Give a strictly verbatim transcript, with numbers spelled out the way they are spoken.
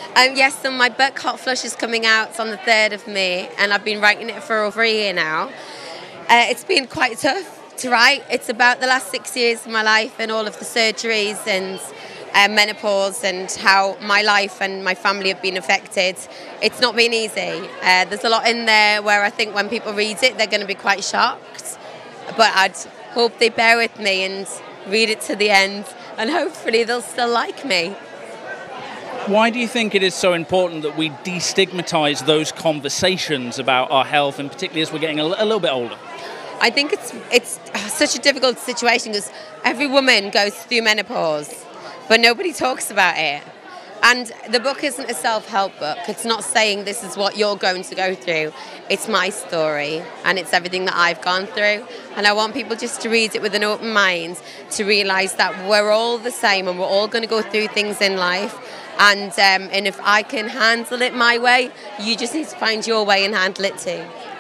Um, yes, so my book Hot Flush is coming out. It's on the third of May, and I've been writing it for over a year now. Uh, it's been quite tough to write. It's about the last six years of my life and all of the surgeries and uh, menopause and how my life and my family have been affected. It's not been easy. Uh, there's a lot in there where I think when people read it, they're going to be quite shocked. But I'd hope they bear with me and read it to the end, and hopefully they'll still like me. Why do you think it is so important that we destigmatise those conversations about our health, and particularly as we're getting a, a little bit older? I think it's it's such a difficult situation because every woman goes through menopause, but nobody talks about it. And the book isn't a self-help book. It's not saying this is what you're going to go through. It's my story, and it's everything that I've gone through. And I want people just to read it with an open mind, to realise that we're all the same and we're all going to go through things in life. And um, and if I can handle it my way, you just need to find your way and handle it too.